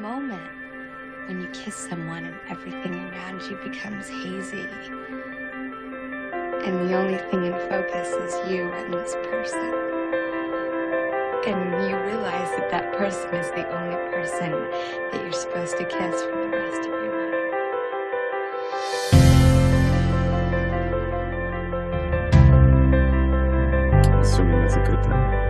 moment when you kiss someone and everything around you becomes hazy. And the only thing in focus is you and this person. And you realize that that person is the only person that you're supposed to kiss for the rest of your life. Assuming that's a good thing.